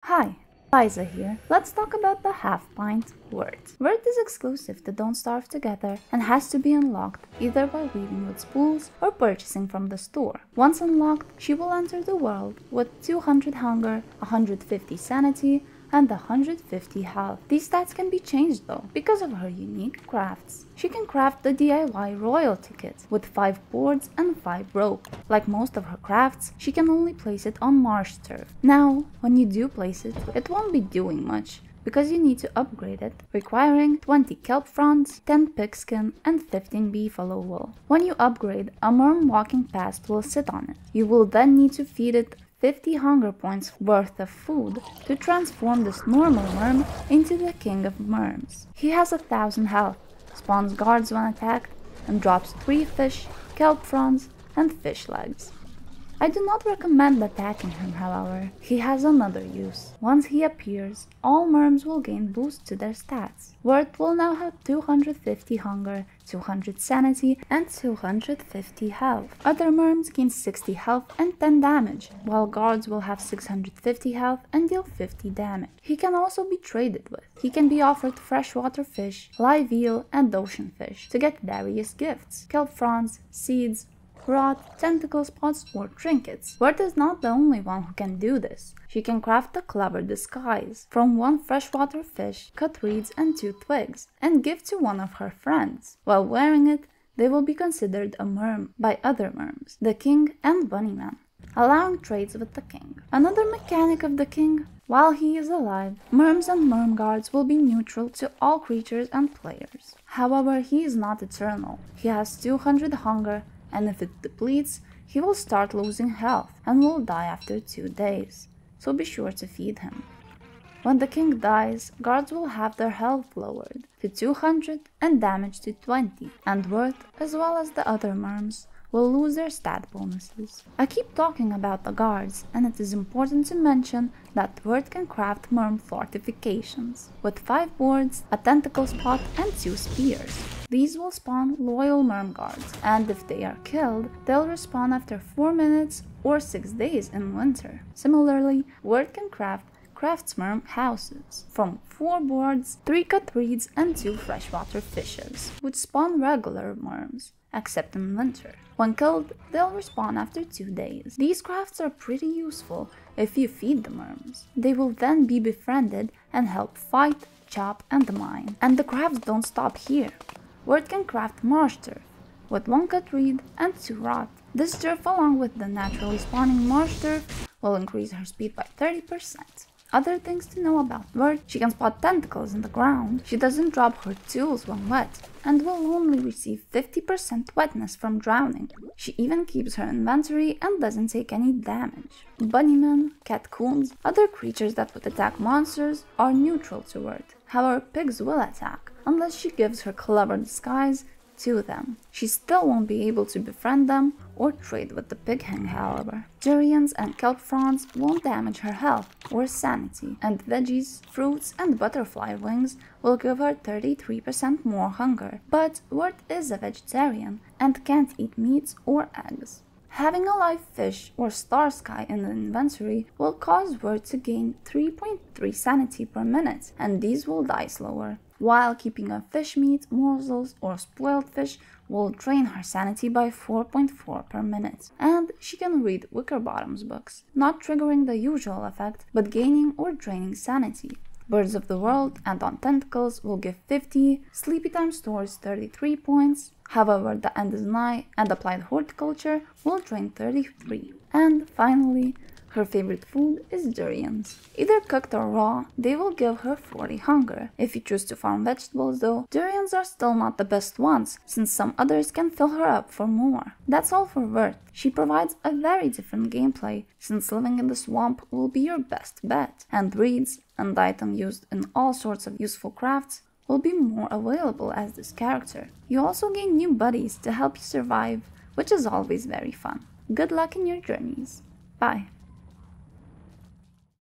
Hi, Liza here. Let's talk about the half-pint Wort. Wort is exclusive to Don't Starve Together and has to be unlocked either by weaving with spools or purchasing from the store. Once unlocked, she will enter the world with 200 hunger, 150 sanity, and 150 health. These stats can be changed though, because of her unique crafts. She can craft the DIY royalty kit with 5 boards and 5 rope. Like most of her crafts, she can only place it on marsh turf. Now, when you do place it, it won't be doing much, because you need to upgrade it, requiring 20 kelp fronds, 10 pigskin, and 15 beefalo wool. When you upgrade, a merm walking past will sit on it. You will then need to feed it 50 hunger points worth of food to transform this normal merm into the king of merms. He has 1000 health, spawns guards when attacked, and drops 3 fish, kelp fronds, and fish legs. I do not recommend attacking him, however. He has another use. Once he appears, all merms will gain boost to their stats. Wort will now have 250 hunger, 200 sanity, and 250 health. Other merms gain 60 health and 10 damage, while guards will have 650 health and deal 50 damage. He can also be traded with. He can be offered freshwater fish, live eel, and ocean fish to get various gifts: kelp fronds, seeds, rot, tentacle spots, or trinkets. Wort is not the only one who can do this. She can craft a clever disguise from 1 freshwater fish, cut reeds and 2 twigs, and give to one of her friends. While wearing it, they will be considered a merm by other merms, the king and bunnyman, allowing trades with the king. Another mechanic of the king: while he is alive, merms and merm guards will be neutral to all creatures and players. However, he is not eternal. He has 200 hunger, and if it depletes, he will start losing health and will die after 2 days, so be sure to feed him. When the king dies, guards will have their health lowered to 200 and damage to 20, and Wort, as well as the other merms, will lose their stat bonuses. I keep talking about the guards, and it is important to mention that Wort can craft merm fortifications with 5 boards, a tentacle spot, and 2 spears. These will spawn loyal merm guards, and if they are killed, they'll respawn after 4 minutes or 6 days in winter. Similarly, Wort can craft craftsmerm houses from 4 boards, 3 cut reeds, and 2 freshwater fishes, which spawn regular merms, except in winter. When killed, they'll respawn after 2 days. These crafts are pretty useful if you feed the merms. They will then be befriended and help fight, chop, and mine. And the crafts don't stop here. Wort can craft marsh turf with 1 cut reed and 2 rot. This turf, along with the naturally spawning marsh turf, will increase her speed by 30%. Other things to know about Wort: she can spot tentacles in the ground, she doesn't drop her tools when wet, and will only receive 50% wetness from drowning. She even keeps her inventory and doesn't take any damage. Bunnymen, catcoons, other creatures that would attack monsters are neutral to Wort. However, pigs will attack, unless she gives her clever disguise to them. She still won't be able to befriend them or trade with the pig hang, however. Durians and kelp fronds won't damage her health or sanity, and veggies, fruits, and butterfly wings will give her 33% more hunger. But Wort is a vegetarian and can't eat meats or eggs. Having a live fish or star sky in the inventory will cause Wort to gain 3.3 sanity per minute, and these will die slower, while keeping a fish meat, morsels, or spoiled fish will drain her sanity by 4.4 per minute. And she can read Wickerbottom's books, not triggering the usual effect, but gaining or draining sanity. Birds of the World and On Tentacles will give 50, Sleepy Time stores 33 points, however The End is Nigh and Applied Horticulture will drain 33. And finally, her favorite food is durians. Either cooked or raw, they will give her 40 hunger. If you choose to farm vegetables though, durians are still not the best ones, since some others can fill her up for more. That's all for Wort. She provides a very different gameplay, since living in the swamp will be your best bet, and reeds and items used in all sorts of useful crafts will be more available as this character. You also gain new buddies to help you survive, which is always very fun. Good luck in your journeys. Bye.